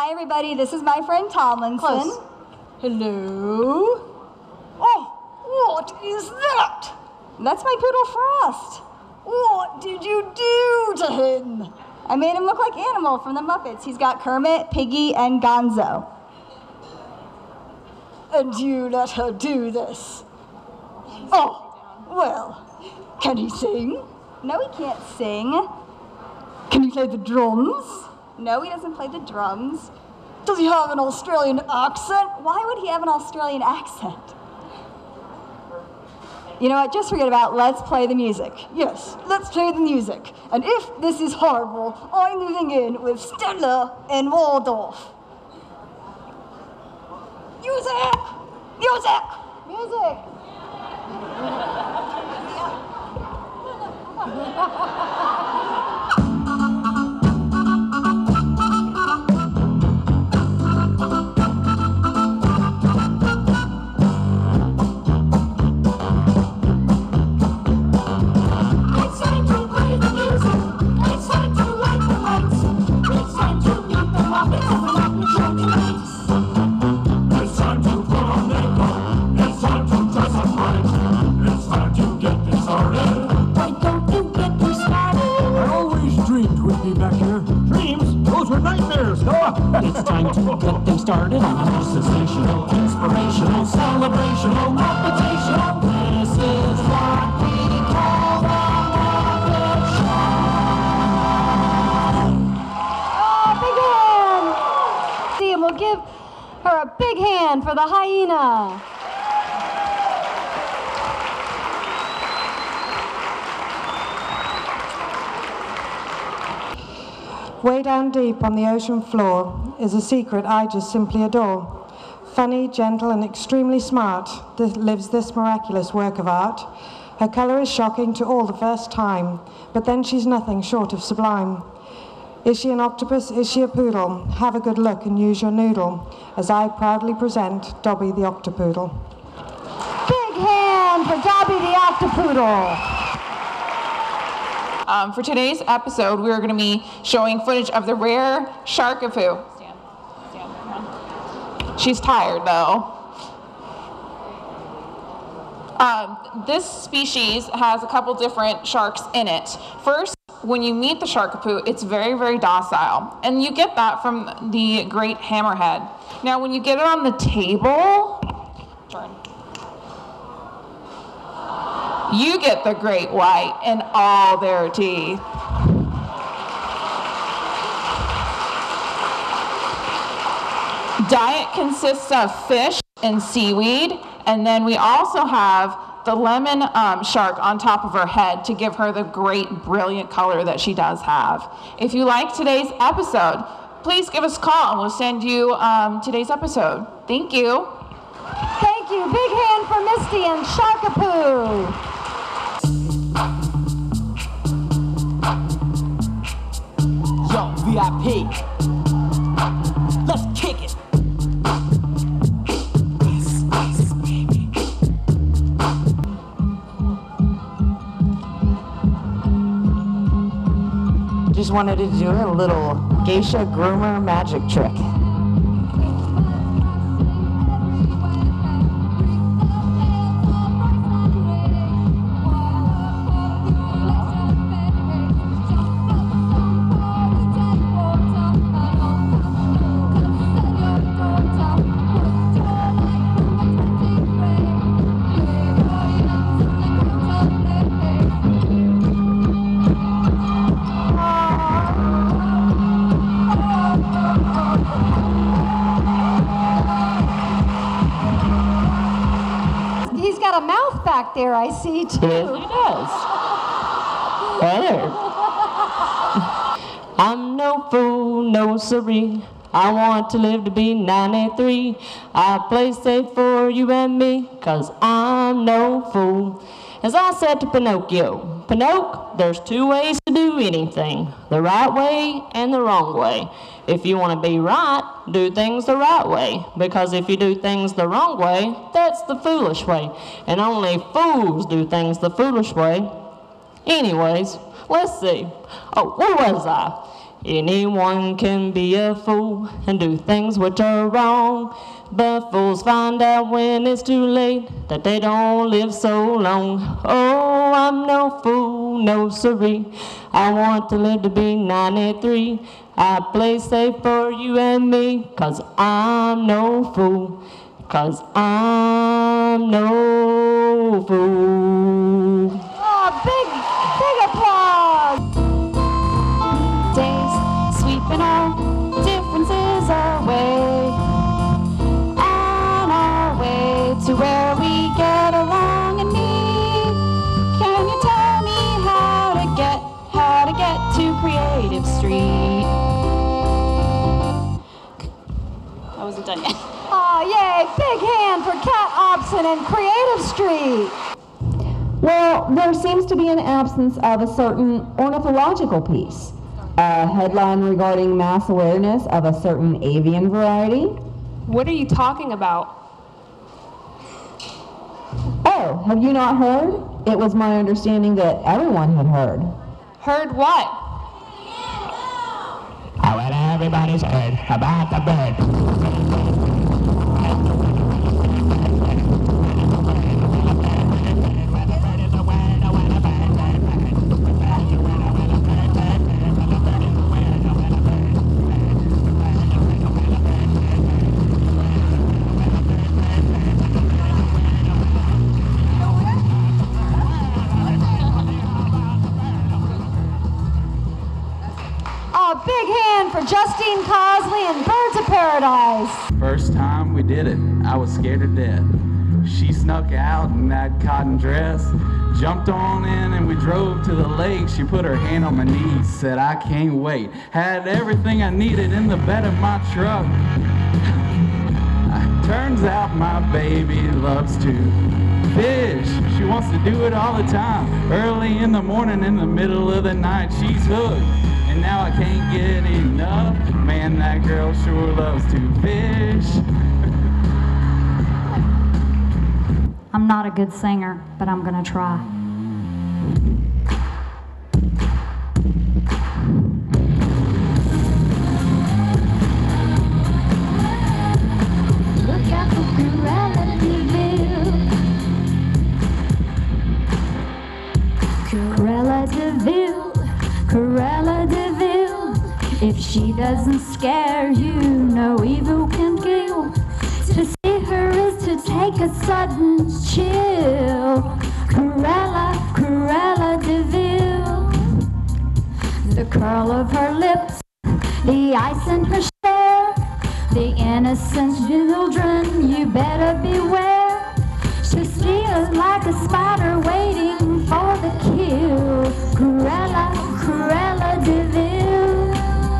Hi, everybody. This is my friend Tomlinson. Close. Hello. Oh, what is that? That's my poodle Frost. What did you do to him? I made him look like Animal from the Muppets. He's got Kermit, Piggy, and Gonzo. And you let her do this? Oh, well, can he sing? No, he can't sing. Can he play the drums? No, he doesn't play the drums. Does he have an Australian accent? Why would he have an Australian accent? You know what, just forget about it. Let's play the music. Yes, let's play the music. And if this is horrible, I'm moving in with Stella and Waldorf. Music! Music! Music! It's time to get them started on a sensational, inspirational, celebrational, motivational. This is what we call the Muppet Show. Oh, big hand! See, and we'll give her a big hand for the hyena. Way down deep on the ocean floor is a secret I just simply adore. Funny, gentle, and extremely smart lives this miraculous work of art. Her colour is shocking to all the first time, but then she's nothing short of sublime. Is she an octopus? Is she a poodle? Have a good look and use your noodle, as I proudly present Dobby the Octopoodle. Big hand for Dobby the Octopoodle. For today's episode, we're going to be showing footage of the rare Sharkapoo. Stand, come on. She's tired, though. This species has a couple different sharks in it. First, when you meet the Sharkapoo, it's very, very docile, and you get that from the great hammerhead. Now, when you get it on the table, you get the great white and all their teeth. Diet consists of fish and seaweed, and then we also have the lemon shark on top of her head to give her the great, brilliant color that she does have. If you like today's episode, please give us a call and we'll send you today's episode. Thank you. Thank you. Big hand for Misty and Sharkapoo. Yo, VIP. Let's kick it. Just wanted to do a little geisha groomer magic trick. Back there, I see too. Yes, he does. Right there. I'm no fool, no siree. I want to live to be 93. I play safe for you and me, 'cause I'm no fool. As I said to Pinocchio, Pinocchio, there's two ways to do anything, the right way and the wrong way. If you want to be right, do things the right way, because if you do things the wrong way, that's the foolish way, and only fools do things the foolish way. Anyways, let's see. Oh, where was I? Anyone can be a fool and do things which are wrong, but fools find out when it's too late that they don't live so long. Oh, I'm no fool, no siree. I want to live to be 93. I play safe for you and me, 'cause I'm no fool, 'cause I'm no fool. Oh, big applause. Days sweeping our differences away, on our way to where we get along and meet. Can you tell me how to get to Creative Street? I wasn't done yet. Oh, yay, big hand for Kat Obson and Creative Street. Well, there seems to be an absence of a certain ornithological piece. A headline regarding mass awareness of a certain avian variety. What are you talking about? Oh, have you not heard? It was my understanding that everyone had heard. Heard what? Oh, well, everybody's heard about the bird. Big hand for Justine Cosley and Birds of Paradise. First time we did it, I was scared to death. She snuck out in that cotton dress, jumped on in and we drove to the lake. She put her hand on my knees, said, I can't wait. Had everything I needed in the bed of my truck. Turns out my baby loves to fish. She wants to do it all the time. Early in the morning, in the middle of the night, she's hooked. And now I can't get enough. Man, that girl sure loves to fish. I'm not a good singer, but I'm gonna try. Look out for Cruella DeVille, Cruella DeVille. If she doesn't scare you, no evil can kill. To see her is to take a sudden chill. Cruella DeVille. The curl of her lips, the ice in her stare, the innocent children, you better beware. She'll steal like a spider waiting for the kill. Cruella DeVille.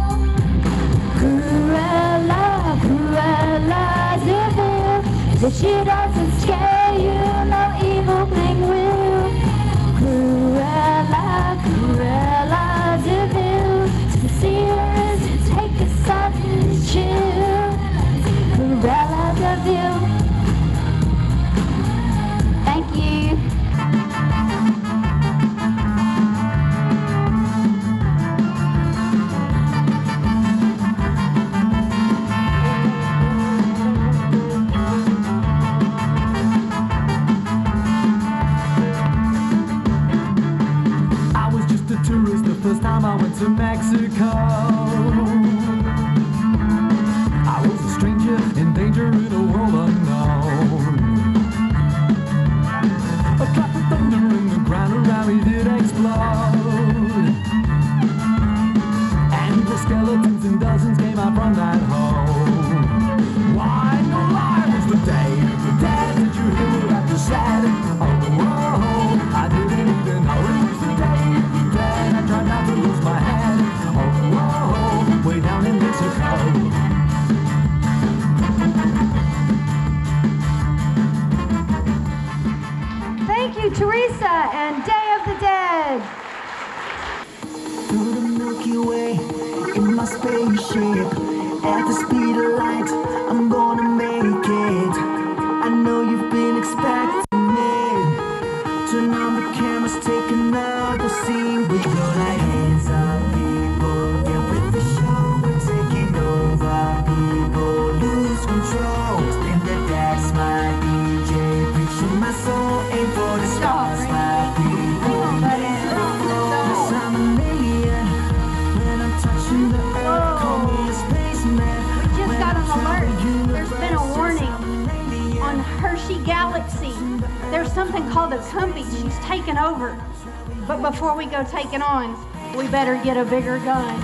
Cruella DeVille. If she doesn't scare you, no evil thing will. Cruella DeVille. To see her is to take a sudden chill. Cruella DeVille. Thank you. First time I went to Mexico, I was a stranger in danger in a world unknown. A clap of thunder and the ground around me did explode, and the skeletons in dozens came out from that hole. Why, no lie, was the day of the dead. Did you hear what I just said? Oh, I didn't even know it was the day of the dead. I tried not to lose my head. Oh, way down in Mexico. Thank you, Teresa and Day of the Dead. Through the Milky Way, in my spaceship, at the speed of light, I'm gonna make it. I know you've been expecting me. Turn on the cameras, take another scene. We go like hands up, people, get with something called a compy. She's taking over. But before we go taking on, we better get a bigger gun.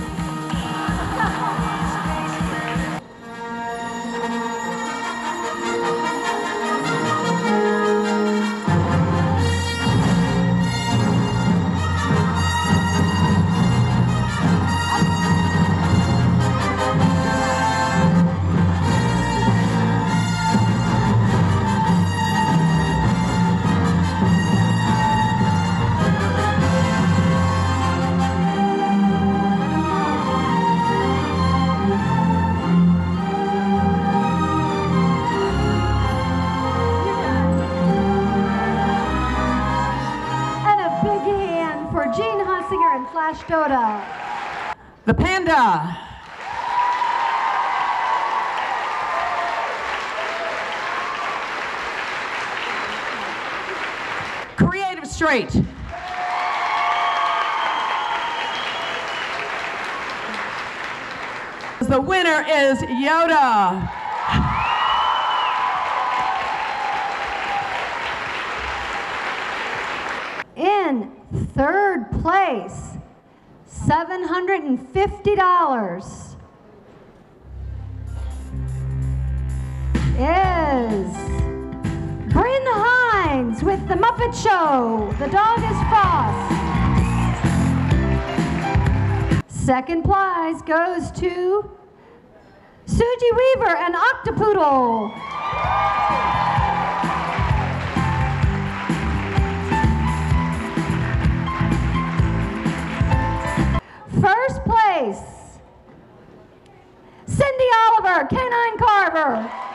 The Panda. Creative Straight. The winner is Yoda. In third place, $750 is Bryn Hines with The Muppet Show. The dog is Frost. Second prize goes to Suji Weaver and Octopoodle. First place, Cindy Oliver, Canine Carver.